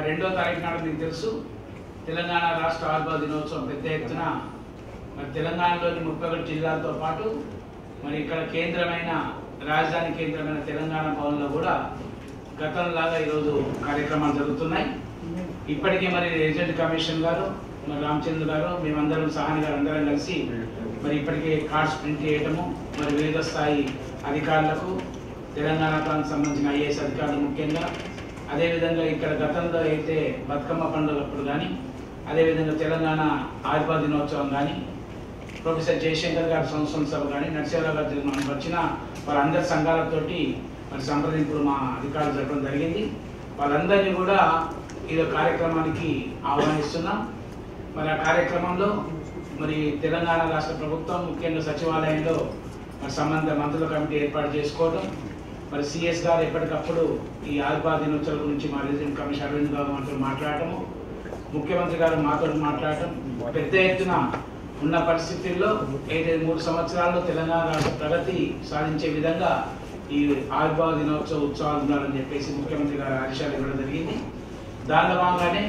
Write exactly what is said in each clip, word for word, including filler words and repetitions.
రెండో తారీఖు నాడు మీకు తెలుసు తెలంగాణ రాష్ట్ర ఆవిర్భావ దినోత్సవం పెద్ద ఎత్తున మరి తెలంగాణలోని ముప్పై ఒకటి జిల్లాలతో పాటు మరి ఇక్కడ కేంద్రమైన రాజధాని కేంద్రమైన తెలంగాణ భవన్లో కూడా గతంలాగా ఈరోజు కార్యక్రమాలు జరుగుతున్నాయి. ఇప్పటికే మరి ఏజెంట్ కమిషన్ గారు మరి రామచంద్ర గారు మేమందరం సహాని గారు అందరం కలిసి మరి ఇప్పటికే కార్డ్స్ ప్రింట్ చేయటము మరి వివిధ స్థాయి అధికారులకు తెలంగాణ ప్రాంతానికి సంబంధించిన ఐఏఎస్ అధికారులు ముఖ్యంగా అదేవిధంగా ఇక్కడ గతంలో అయితే బతుకమ్మ పండుగప్పుడు కానీ అదేవిధంగా తెలంగాణ ఆవిర్భావ దినోత్సవం కానీ ప్రొఫెసర్ జయశంకర్ గారి సంవత్సరం సభ కానీ నరసింహరావు గారి మనకు వచ్చిన వాళ్ళందరి సంఘాలతోటి మరి సంప్రదింపులు మా అధికారులు జరపడం జరిగింది. వాళ్ళందరినీ కూడా ఈ కార్యక్రమానికి ఆహ్వానిస్తున్నాం. మరి ఆ కార్యక్రమంలో మరి తెలంగాణ రాష్ట్ర ప్రభుత్వం ముఖ్యంగా సచివాలయంలో మరి సంబంధిత మంత్రుల కమిటీ ఏర్పాటు చేసుకోవడం, మరి సిఎస్ గారు ఎప్పటికప్పుడు ఈ ఆవిర్భావ దినోత్సవం గురించి మా రెసిడెంట్ కమిషనర్ అరవింద్ గారు మాతో మాట్లాడటము, ముఖ్యమంత్రి గారు మాతో మాట్లాడటం, పెద్ద ఎత్తున ఉన్న పరిస్థితుల్లో ఏదైతే మూడు సంవత్సరాల్లో తెలంగాణ రాష్ట్ర ప్రగతి సాధించే విధంగా ఈ ఆవిర్భావ దినోత్సవ ఉత్సవాలు ఉండాలని చెప్పేసి ముఖ్యమంత్రి గారు ఆదేశాలు ఇవ్వడం జరిగింది. దానిలో భాగంగానే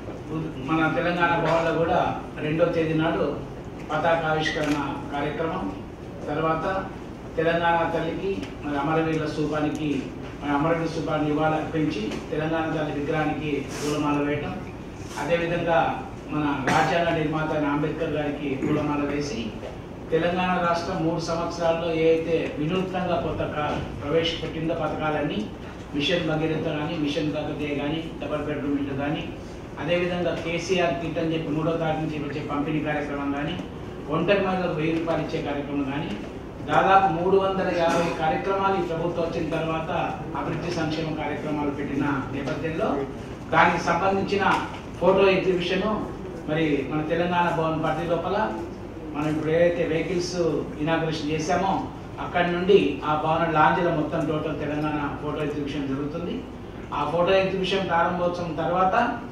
మన తెలంగాణ భవన్లో కూడా రెండో తేదీ నాడు పతాకావిష్కరణ కార్యక్రమం, తర్వాత తెలంగాణ తల్లికి మరి అమరవీరుల స్థూపానికి మన అమరవీరుల స్థూపాన్ని నివాళులు అర్పించి తెలంగాణ తల్లి విగ్రహానికి పూలమాల వేయటం, అదేవిధంగా మన రాజ్యాంగ నిర్మాత అంబేద్కర్ గారికి పూలమాల వేసి తెలంగాణ రాష్ట్రం మూడు సంవత్సరాల్లో ఏ అయితే వినూత్నంగా కొత్త ప్రవేశపెట్టిందో పథకాలన్నీ మిషన్ భగీరథ కానీ మిషన్ కాకతీయ కానీ డబల్ బెడ్రూమ్ ఇల్లు కానీ అదేవిధంగా కేసీఆర్ కిట్ అని చెప్పి మూడో తారీఖు నుంచి వచ్చే పంపిణీ కార్యక్రమం కానీ ఒంటరి మహిళలకు వెయ్యి రూపాయలు ఇచ్చే కార్యక్రమం కానీ దాదాపు మూడు వందల యాభై కార్యక్రమాలు ఈ ప్రభుత్వం వచ్చిన తర్వాత అభివృద్ధి సంక్షేమ కార్యక్రమాలు పెట్టిన నేపథ్యంలో దానికి సంబంధించిన ఫోటో ఎగ్జిబిషన్ మరి మన తెలంగాణ భవన్ పరిధి లోపల మనం ఇప్పుడు ఏదైతే వెహికల్స్ ఇనాగ్రేషన్ చేశామో అక్కడి నుండి ఆ భవన లాంజ్లో మొత్తం టోటల్ తెలంగాణ ఫోటో ఎగ్జిబిషన్ జరుగుతుంది. ఆ ఫోటో ఎగ్జిబిషన్ ప్రారంభోత్సవం తర్వాత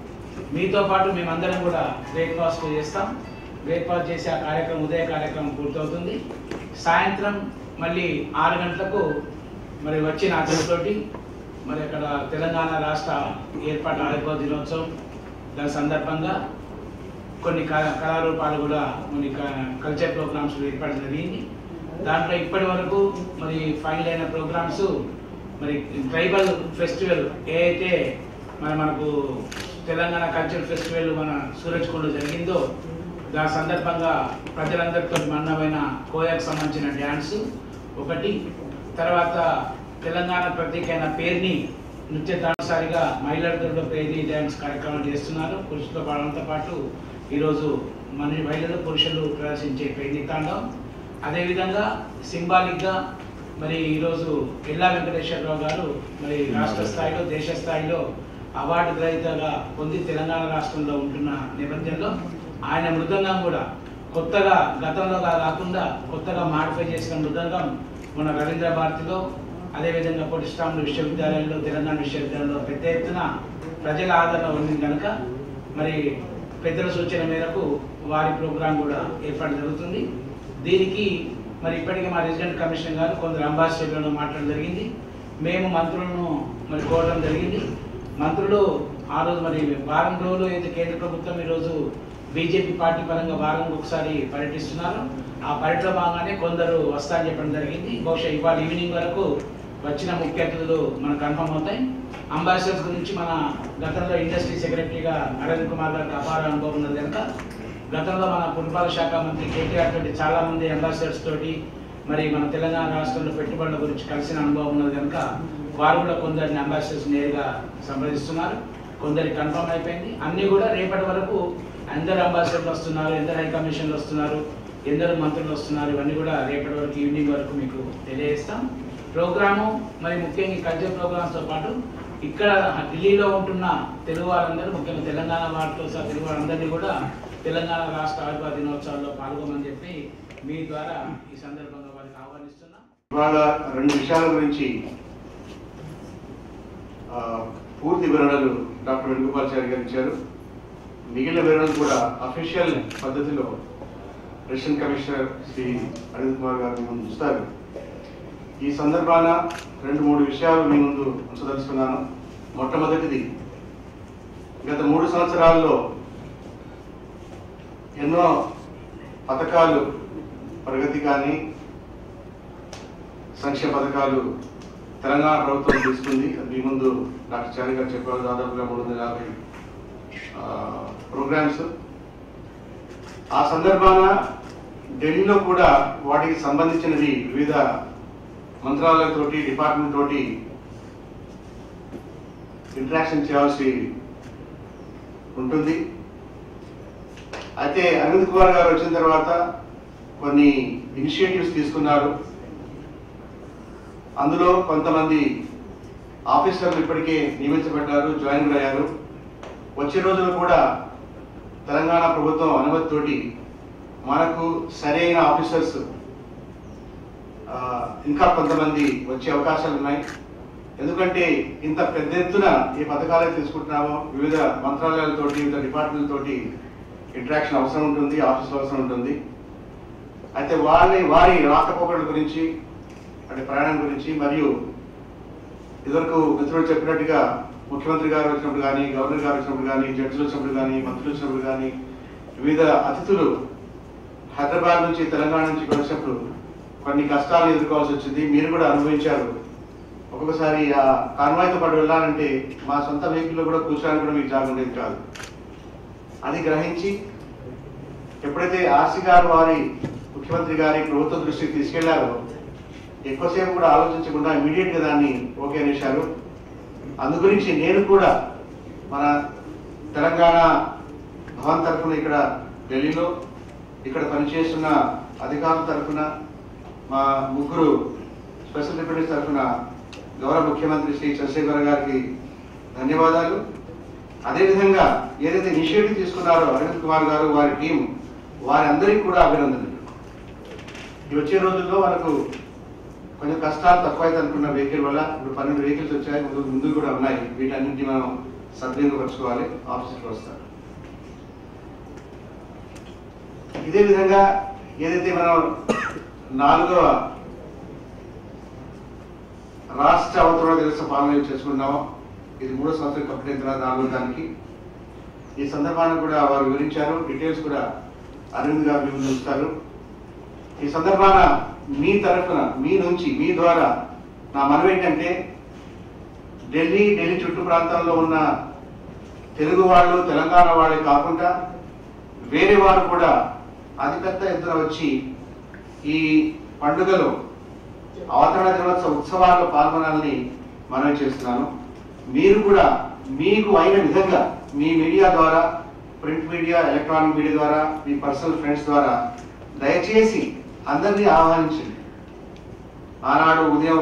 మీతో పాటు మేమందరం కూడా బ్రేక్ఫాస్ట్ చేస్తాం. బ్రేక్ఫాస్ట్ చేసి ఆ కార్యక్రమం ఉదయ కార్యక్రమం పూర్తవుతుంది. సాయంత్రం మళ్ళీ ఆరు గంటలకు మరి వచ్చిన అతిథులతోటి మరి అక్కడ తెలంగాణ రాష్ట్ర ఏర్పాటు ఆవిర్భావ దినోత్సవం దాని సందర్భంగా కొన్ని కళారూపాలు కూడా కొన్ని కల్చర్ ప్రోగ్రామ్స్ ఏర్పాటు జరిగింది. దాంట్లో ఇప్పటి వరకు మరి ఫైనల్ అయిన ప్రోగ్రామ్స్ మరి ట్రైబల్ ఫెస్టివల్ ఏ అయితే మన మనకు తెలంగాణ కల్చర్ ఫెస్టివల్ మన సూరజ్కోటలో జరిగిందో దాని సందర్భంగా ప్రజలందరితో మన్నమైన కోయాకు సంబంధించిన డ్యాన్స్ ఒకటి, తర్వాత తెలంగాణ ప్రత్యేకమైన పేరుని నృత్య తానుసారిగా మహిళలతో పేరుని డ్యాన్స్ కార్యక్రమాలు చేస్తున్నారు. పురుషులతో పాడంతో పాటు ఈరోజు మన మహిళలు పురుషులు ప్రదర్శించే పేరుని తాండం. అదేవిధంగా సింబాలిక్గా మరి ఈరోజు ఎల్లా వెంకటేశ్వరరావు గారు మరి రాష్ట్ర స్థాయిలో దేశ స్థాయిలో అవార్డు గ్రహీతగా పొంది తెలంగాణ రాష్ట్రంలో ఉంటున్న నేపథ్యంలో ఆయన మృదంగం కూడా కొత్తగా గతంలో కాకుండా కొత్తగా మాడిఫై చేసిన మృదంగం మన రవీంద్ర భారతిలో అదేవిధంగా పొట్టిస్టాములు విశ్వవిద్యాలయంలో తెలంగాణ విశ్వవిద్యాలయంలో పెద్ద ఎత్తున ప్రజల ఆదరణ ఉంది కనుక మరి పెద్దల సూచన మేరకు వారి ప్రోగ్రాం కూడా ఏర్పాటు జరుగుతుంది. దీనికి మరి ఇప్పటికే మా రెసిడెంట్ కమిషనర్ గారు కొందరు అంబాసిడర్లను మాట్లాడడం జరిగింది. మేము మంత్రులను మరి కోరడం జరిగింది. మంత్రులు ఆ రోజు మరి వారం రోజులు అయితే కేంద్ర ప్రభుత్వం ఈరోజు బీజేపీ పార్టీ పరంగా వారం ఒకసారి పర్యటిస్తున్నారు. ఆ పర్యటన భాగంగానే కొందరు వస్తారని చెప్పడం జరిగింది. బహుశా ఇవాళ ఈవినింగ్ వరకు వచ్చిన ముఖ్య అతిథులు మనకు కన్ఫర్మ్ అవుతాయి. అంబాసిడర్స్ గురించి మన గతంలో ఇండస్ట్రీ సెక్రటరీగా అరవింద్ కుమార్ గారికి అపార అనుభవం ఉన్నది కనుక గతంలో మన పురపాలక శాఖ మంత్రి కేటీఆర్ తోటి చాలా మంది అంబాసిడర్స్ తోటి మరి మన తెలంగాణ రాష్ట్రంలో పెట్టుబడుల గురించి కలిసిన అనుభవం ఉన్నది కనుక వారు కూడా కొందరిని అంబాసిడర్స్ నేరుగా సంప్రదిస్తున్నారు. కొందరికి కన్ఫర్మ్ అయిపోయింది. అన్నీ కూడా రేపటి వరకు ఎందరు అంబాసిడర్లు వస్తున్నారు, ఎందరు హై కమిషన్లు వస్తున్నారు, ఎందరు మంత్రులు వస్తున్నారు, ఇవన్నీ కూడా రేపటి వరకు ఈవినింగ్ వరకు మీకు తెలియజేస్తాం. ప్రోగ్రాము మరి ముఖ్యంగా కల్చర్ ప్రోగ్రామ్స్తో పాటు ఇక్కడ ఢిల్లీలో ఉంటున్న తెలుగు వారందరూ ముఖ్యంగా తెలంగాణ వారితో సహా తెలుగు వారందరినీ కూడా తెలంగాణ రాష్ట్ర ఆవిర్భావ దినోత్సవాల్లో పాల్గొమని చెప్పి మీ ద్వారా ఈ సందర్భంగా వారికి ఆహ్వానిస్తున్నాం. ఇవాళ రెండు విషయాల గురించి పూర్తి వివరణలు డాక్టర్ వేణుగోపాలాచారి గారు ఇచ్చారు. మిగిలిన వివరణలు కూడా అఫీషియల్ పద్ధతిలో రెసిడెంట్ కమిషనర్ శ్రీ అరవింద్ కుమార్ గారు మీ ముందు ఉంచుతారు. ఈ సందర్భాన రెండు మూడు విషయాలు మీ ముందు ఉంచదలుచుకున్నాను. మొట్టమొదటిది గత మూడు సంవత్సరాల్లో ఎన్నో పథకాలు ప్రగతి కానీ సంక్షేమ పథకాలు తెలంగాణ ప్రభుత్వం తీసుకుంది. మీ ముందు డాక్టర్ చారి గారు చెప్పారు, దాదాపుగా మూడు వందల యాభై ప్రోగ్రామ్స్. ఆ సందర్భాన ఢిల్లీలో కూడా వాటికి సంబంధించినవి వివిధ మంత్రాలయతోటి డిపార్ట్మెంట్ తోటి ఇంటరాక్షన్ చేయాల్సి ఉంటుంది. అయితే అరవింద్ కుమార్ గారు వచ్చిన తర్వాత కొన్ని ఇనిషియేటివ్స్ తీసుకున్నారు. అందులో కొంతమంది ఆఫీసర్లు ఇప్పటికే నియమించబడ్డారు, జాయిన్ అయ్యారు. వచ్చే రోజులు కూడా తెలంగాణ ప్రభుత్వం అనుమతితోటి మనకు సరైన ఆఫీసర్స్ ఇంకా కొంతమంది వచ్చే అవకాశాలు ఉన్నాయి. ఎందుకంటే ఇంత పెద్ద ఎత్తున ఈ పథకాలే తీసుకుంటున్నామో వివిధ మంత్రాలయాలతోటి వివిధ డిపార్ట్మెంట్లతోటి ఇంటరాక్షన్ అవసరం ఉంటుంది, ఆఫీసులో అవసరం ఉంటుంది. అయితే వాళ్ళని వారి రాకపోకల గురించి అంటే ప్రయాణం గురించి మరియు ఇదివరకు మిత్రులు చెప్పినట్టుగా ముఖ్యమంత్రి గారు వచ్చినప్పుడు కానీ, గవర్నర్ గారు వచ్చినప్పుడు కానీ, జడ్జిలు వచ్చినప్పుడు కానీ, మంత్రులు వచ్చినప్పుడు కానీ, వివిధ అతిథులు హైదరాబాద్ నుంచి తెలంగాణ నుంచి వచ్చినప్పుడు కొన్ని కష్టాలు ఎదుర్కోవాల్సి వచ్చింది. మీరు కూడా అనుభవించారు. ఒక్కొక్కసారి ఆ కాన్వాయ్తో పాటు వెళ్ళాలంటే మా సొంత వెహికల్లో కూడా కూర్చోడానికి కూడా మీకు జాగా ఉండేది కాదు. అది గ్రహించి ఎప్పుడైతే ఆర్సీ గారు వారి ముఖ్యమంత్రి గారి ప్రభుత్వ దృష్టికి తీసుకెళ్లారో ఎక్కువసేపు కూడా ఆలోచించకుండా ఇమీడియట్ గా దాన్ని ఓకే అనేశారు. అందు గురించి నేను కూడా మన తెలంగాణ భవన్ తరఫున ఇక్కడ ఢిల్లీలో ఇక్కడ పనిచేస్తున్న అధికారుల తరఫున మా ముగ్గురు స్పెషల్ డిప్యూటీస్ తరఫున గౌరవ ముఖ్యమంత్రి శ్రీ చంద్రశేఖర్ గారికి ధన్యవాదాలు. అదేవిధంగా ఏదైతే ఇనిషియేటివ్ తీసుకున్నారో అరవింద్ కుమార్ గారు వారి టీం వారి అందరికీ కూడా అభినందనలు. ఈ వచ్చే రోజుల్లో మనకు కొంచెం కష్టాలు తక్కువైతే అనుకున్న వెహికల్ వల్ల ఇప్పుడు పన్నెండు వెహికల్స్ వచ్చాయి, ముందు ముందు కూడా ఉన్నాయి. వీటన్నింటినీ మనం సద్వినియోగపరచుకోవాలి. ఆఫీసులో వస్తారు. ఇదే విధంగా ఏదైతే మనం నాలుగవ రాష్ట్ర అవతరణ దివస పాలన చేసుకున్నామో ఇది మూడో సంవత్సరం కంప్లీట్ అయిన తర్వాత నాలుగో దానికి ఈ సందర్భాన్ని కూడా వారు వివరించారు. డీటెయిల్స్ కూడా అరవింద్ గారు ముందు ఉంచుతారు. ఈ సందర్భాన మీ తరఫున మీ నుంచి మీ ద్వారా నా మనవి ఏంటంటే ఢిల్లీ ఢిల్లీ చుట్టూ ప్రాంతాల్లో ఉన్న తెలుగు వాళ్ళు తెలంగాణ వాళ్ళే కాకుండా వేరే వారు కూడా అతిపెద్ద ఎత్తున వచ్చి ఈ పండుగలో అవతరణ దినోత్సవ ఉత్సవాల్లో పాల్గొనాలని మనవి చేస్తున్నాను. మీరు కూడా మీకు అయిన విధంగా మీ మీడియా ద్వారా, ప్రింట్ మీడియా, ఎలక్ట్రానిక్ మీడియా ద్వారా, మీ పర్సనల్ ఫ్రెండ్స్ ద్వారా దయచేసి అందరినీ ఆహ్వానించండి. ఆనాడు ఉదయం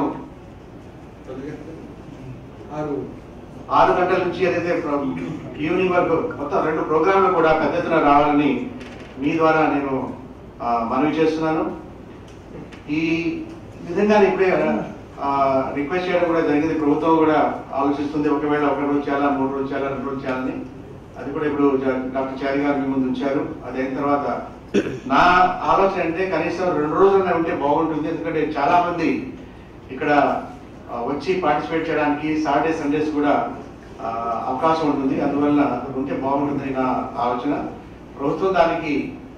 ఆరు గంటల నుంచి ఏదైతే ఈవినింగ్ వరకు మొత్తం రెండు ప్రోగ్రాంలు కూడా పెద్ద ఎత్తున రావాలని మీ ద్వారా నేను మనవి చేస్తున్నాను. ఈ విధంగా ఇప్పుడే రిక్వెస్ట్ చేయడం కూడా జరిగింది. ప్రభుత్వం కూడా ఆలోచిస్తుంది ఒకవేళ ఒక రోజు చేయాలా, మూడు రోజులు చేయాలా, రెండు రోజులు చేయాలని. అది కూడా ఇప్పుడు డాక్టర్ చారి గారు మీ ముందు ఉంచారు. అది అయిన తర్వాత నా ఆలోచన అంటే కనీసం రెండు రోజులనే ఉంటే బాగుంటుంది. ఎందుకంటే చాలా మంది ఇక్కడ వచ్చి పార్టిసిపేట్ చేయడానికి సాటర్డే సండేస్ కూడా అవకాశం ఉంటుంది. అందువల్ల ఉంటే బాగుంటుంది నా ఆలోచన. ప్రభుత్వం దానికి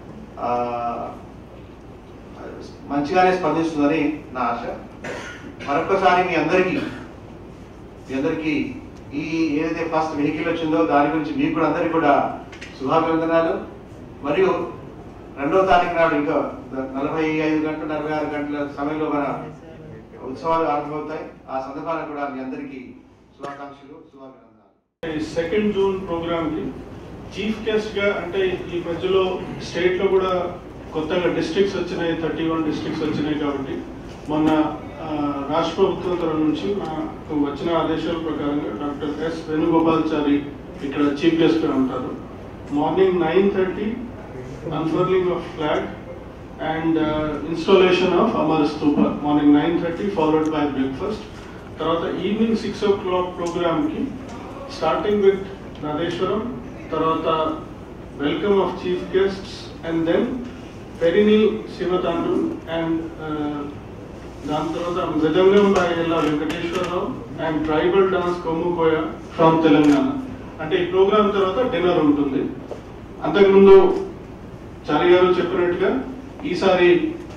మంచిగానే స్పందిస్తుందని నా ఆశ. మరొకసారి మీ అందరికీ మీ అందరికీ ఈ ఏదైతే ఫస్ట్ వెహికల్ వచ్చిందో దాని గురించి మీకు కూడా అందరికీ కూడా శుభాభివందనాలు. మరియు రెండవ తారీఖు నాడు ఇంకా నలభై ఐదు గంటలు నలభై ఆరు గంటల సమయంలో మన ఉత్సవాలు ఆరంభమవుతాయి. ఆ సందర్భాన్ని కూడా మీ అందరికీ శుభాకాంక్షలు, శుభాభినందనాలు. సెకండ్ జూన్ ప్రోగ్రామ్ కి చీఫ్ గెస్ట్ గా అంటే ఈ మధ్యలో స్టేట్ లో కూడా కొత్తగా డిస్ట్రిక్ట్స్ వచ్చినాయి, థర్టీ వన్ డిస్ట్రిక్ట్స్ వచ్చినాయి. కాబట్టి మొన్న రాష్ట్ర ప్రభుత్వం తరఫు నుంచి నాకు వచ్చిన ఆదేశాల ప్రకారంగా డాక్టర్ ఎస్ వేణుగోపాల్చారి ఇక్కడ చీఫ్ గెస్ట్ గా ఉంటారు. Morning nine thirty unfurling of flag and uh, installation of Amar Stupa, morning nine thirty followed by breakfast. Tarvata evening six o'clock program ki starting with Nadeshwaram, tarvata welcome of chief guests and then perennial Sivatandru and dan tarvata Mridangam by Ella Venkateshwara Rao and tribal dance Komukoya from Telangana. అంటే ఈ programme తర్వాత dinner ఉంటుంది. అంతకుముందు చారి గారు చెప్పినట్టుగా ఈసారి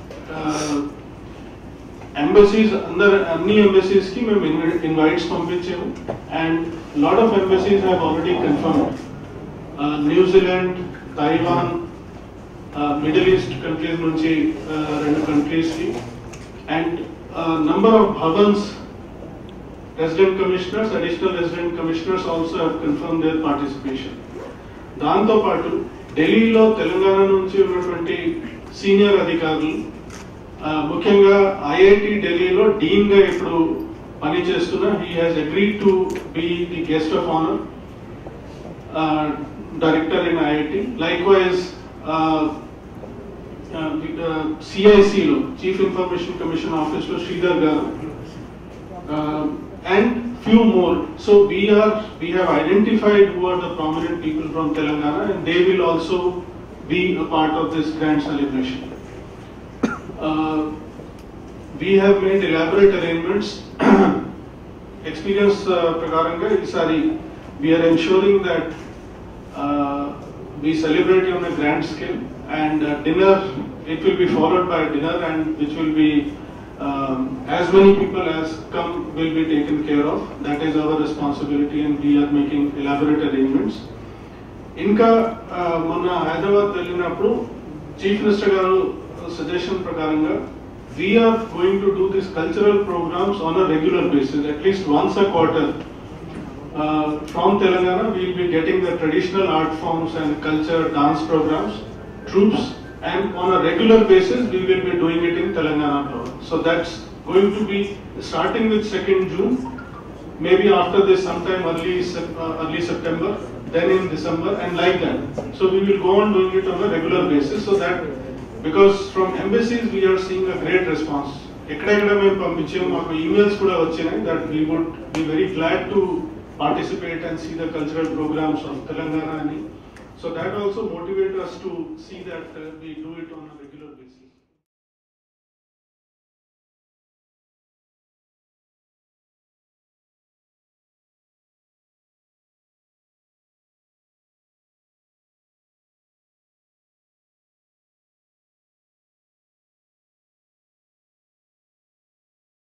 embassies అందరు అన్ని ఎంబసీస్ కి మేము ఇన్వైట్స్ పంపించాము and lot of embassies have already confirmed. New Zealand, Taiwan, middle east countries నుంచి రెండు కంట్రీస్ కి and number of Bhavans resident commissioners, additional resident commissioners also have confirmed their participation. దాంతో పాటు ఢిల్లీలో తెలంగాణ నుంచి ఉన్నటువంటి సీనియర్ అధికారులు ముఖ్యంగా ఐఐటి ఢిల్లీలో డీన్ గా ఇప్పుడు పనిచేస్తున్న he has agreed to be the guest of honor uh, director in I I T. Likewise uh, uh, uh, C I C లో Chief Information Commission Office లో శ్రీధర్ గారు uh, and few more. So we are we have identified who are the prominent people from Telangana and they will also be a part of this grand celebration. Uh, we have made elaborate arrangements. Experience uh, prakaranga isari we are ensuring that uh, we celebrate on a grand scale and uh, dinner, it will be followed by dinner and which will be Um, as many people as come will be taken care of. That is our responsibility and we are making elaborate arrangements. Inka mana Hyderabad vellinappudu Chief Minister garu suggestion prakaranga we are going to do these cultural programs on a regular basis, at least once a quarter. Uh, from Telangana we will be getting the traditional art forms and culture, dance programs, troops, and on a regular basis we will be doing it in Telangana. So that's going to be starting with second June, maybe after this sometime early uh, early September, then in December and like that. So we will go on doing it on a regular basis so that because from embassies we are seeing a great response. Ekkada మేము పంపించాము, మాకు emails కూడా వచ్చాయి that we would be very glad to participate and see the cultural programs of Telangana. So that also motivates us to see that uh, we do it on a regular basis.